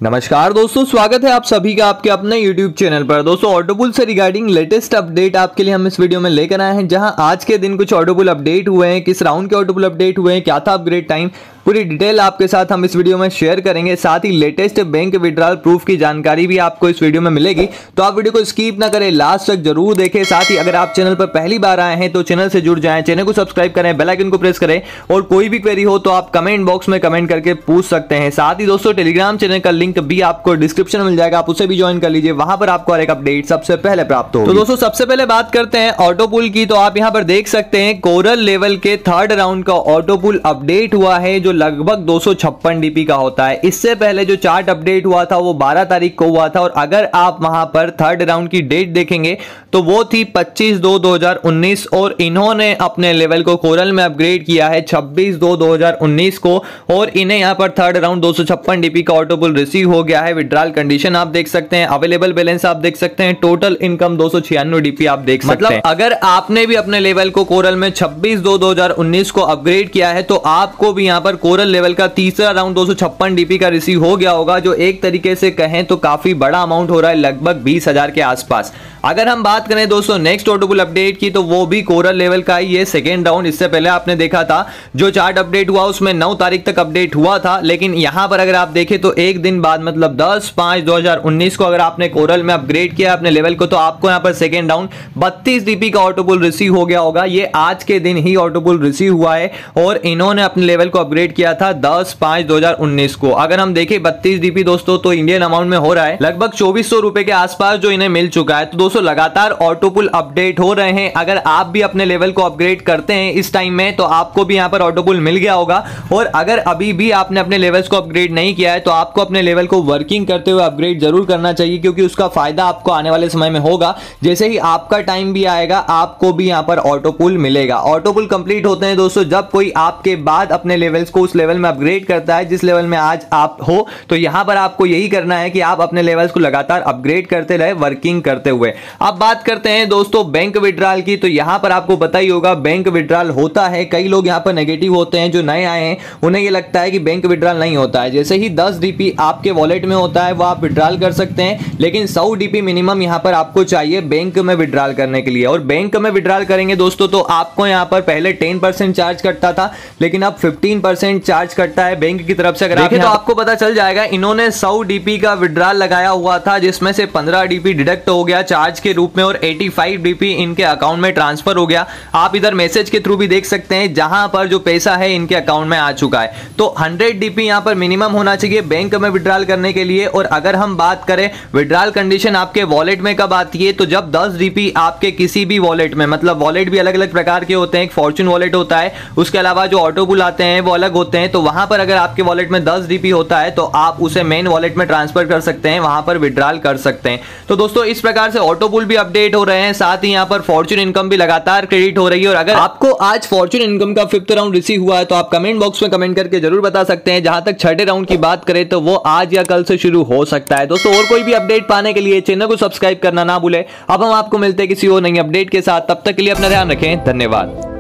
नमस्कार दोस्तों, स्वागत है आप सभी का आपके अपने YouTube चैनल पर। दोस्तों ऑटोपुल से रिगार्डिंग लेटेस्ट अपडेट आपके लिए हम इस वीडियो में लेकर आए हैं, जहां आज के दिन कुछ ऑटोपुल अपडेट हुए हैं, किस राउंड के ऑटोपुल अपडेट हुए हैं, क्या था अपग्रेड टाइम, पूरी डिटेल आपके साथ हम इस वीडियो में शेयर करेंगे। साथ ही लेटेस्ट बैंक विड्रॉल प्रूफ की जानकारी भी आपको इस वीडियो में मिलेगी, तो आप वीडियो को स्किप ना करें, लास्ट तक जरूर देखें। साथ ही अगर आप चैनल पर पहली बार आए हैं तो चैनल से जुड़ जाएं, चैनल को सब्सक्राइब करें, बेल आइकन को प्रेस करें और कोई भी क्वेरी हो तो आप कमेंट बॉक्स में कमेंट करके पूछ सकते हैं। साथ ही दोस्तों टेलीग्राम चैनल का लिंक भी आपको डिस्क्रिप्शन में मिल जाएगा, आप उसे भी ज्वाइन कर लीजिए, वहां पर आपको हर एक अपडेट सबसे पहले प्राप्त हो। तो दोस्तों सबसे पहले बात करते हैं ऑटोपुल की। तो आप यहां पर देख सकते हैं कोरल लेवल के थर्ड राउंड का ऑटोपुल अपडेट हुआ है, जो लगभग 256 डीपी का होता है। इससे पहले जो चार्ट अपडेट हुआ था वो 12 तारीख को हुआ था, और अगर आप वहां पर थर्ड राउंड की डेट देखेंगे तो वो थी 25/2/2019, और इन्होंने अपने लेवल को कोरल में अपग्रेड किया है 26/2/2019 को, और इन्हें यहां पर थर्ड राउंड 256 डीपी का ऑटोपुल रिसीव हो गया है। विड्रॉल कंडीशन आप देख सकते हैं, अवेलेबल बैलेंस आप देख सकते हैं, टोटल इनकम 296 डीपी आप देख सकते हैं। अगर आपने भी अपने लेवल को कोरल में 26/2/2019 को अपग्रेड किया है तो आपको भी यहां पर कोरल लेवल का तीसरा राउंड 256 डीपी का रिसीव हो गया होगा, जो एक तरीके से कहें तो काफी बड़ा अमाउंट हो रहा है, लगभग 20,000 के आसपास। अगर हम बात करें दोस्तों नेक्स्ट ऑटोपुल अपडेट की, तो वो भी कोरल लेवल का ही है, सेकेंड राउंड। इससे पहले आपने देखा था जो चार्ट अपडेट हुआ उसमें 9 तारीख तक अपडेट हुआ था, लेकिन यहां पर अगर आप देखें तो एक दिन बाद मतलब 10/5/2019 को अगर आपने कोरल में अपग्रेड किया अपने लेवल को, तो आपको यहां पर सेकेंड राउंड 32 डीपी का ऑटोपुल रिसीव हो गया होगा। ये आज के दिन ही ऑटोपुल रिसीव हुआ है, और इन्होंने अपने लेवल को अपग्रेड किया था 10/5/2019 को। अगर हम देखें 32 डीपी दोस्तों तो इंडियन अमाउंट में हो रहा है लगभग 2400 रुपए के आसपास जो इन्हें मिल चुका है। तो दोस्तों लगातार ऑटोपुल अपडेट हो रहे हैं, अगर आप भी अपने लेवल को अपग्रेड करते हैं इस टाइम में तो आपको भी यहां पर ऑटोपुल मिल गया होगा। और अगर अभी भी आपने अपने लेवल्स को अपग्रेड नहीं किया है तो आपको अपने लेवल को वर्किंग करते हुए अपग्रेड जरूर करना चाहिए, क्योंकि उसका फायदा आपको आने वाले समय में होगा। जैसे ही आपका टाइम भी आएगा आपको भी यहां पर ऑटोपुल मिलेगा। ऑटोपुल कंप्लीट होते हैं दोस्तों जब कोई आपके बाद अपने लेवल्स को उस लेवल में अपग्रेड करता है जिस लेवल में आज आप हो। तो यहां पर आपको यही करना है कि आप अपने लेवल्स को लगातार अपग्रेड करते रहे, वर्किंग करते हुए। अब बात करते हैं दोस्तों बैंक विड्रॉल की। तो यहां पर आपको पता ही होगा बैंक विड्रॉल होता है, कई लोग यहां पर नेगेटिव होते हैं, जो नए आए हैं उन्हें यह लगता है कि बैंक विड्रॉल नहीं होता है। जैसे ही 10 डीपी आपके वॉलेट में होता है वो आप विड्रॉल कर सकते हैं, लेकिन 100 डीपी मिनिमम यहां पर आपको चाहिए बैंक में विड्रॉल करने के लिए। और बैंक में विड्रॉल करेंगे दोस्तों तो आपको यहां पर पहले 10% चार्ज कटता था, लेकिन अब 15% चार्ज कटता है बैंक की तरफ से। अगर देखें तो आपको पता चल जाएगा, इन्होंने 100 डीपी का विड्रॉल लगाया हुआ था, जिसमें से 15 डीपी डिडक्ट हो गया चार्ज के रूप में, और 85 डीपी इनके अकाउंट में ट्रांसफर हो गया। आप इधर मैसेज के थ्रू भी देख सकते हैं जहां पर जो पैसा है इनके अकाउंट में आ चुका है। तो 100 डीपी यहां पर मिनिमम होना चाहिए बैंक में विड्रॉल करने के लिए। और अगर हम बात करें विड्रॉल कंडीशन आपके वॉलेट में कब आती है, तो जब 10 डीपी आपके किसी भी वॉलेट में, मतलब वॉलेट भी अलग अलग प्रकार के होते हैं, एक फॉर्चून वॉलेट होता है, उसके अलावा जो ऑटोपुल आते हैं वो अलग होते हैं। तो वहां पर अगर आपके वॉलेट में 10 डीपी होता है तो आप उसे मेन वॉलेट में ट्रांसफर कर सकते हैं, वहां पर विड्रॉल कर सकते हैं। तो दोस्तों इस प्रकार से ऑटोपुल भी अपडेट हो रहे हैं, साथ ही यहां पर फॉर्चून इनकम भी लगातार क्रेडिट हो रही है। और अगर आपको आज फॉर्चून इनकम का 5th राउंड रिसीव हुआ है तो आप कमेंट बॉक्स में कमेंट करके जरूर बता सकते हैं। जहां तक 6ठे राउंड की बात करें तो वो आज या कल से शुरू हो सकता है। दोस्तों और कोई भी अपडेट पाने के लिए चैनल को सब्सक्राइब करना ना भूलें। अब हम आपको मिलते हैं किसी और नई अपडेट के साथ, तब तक के लिए अपना ध्यान रखें, धन्यवाद।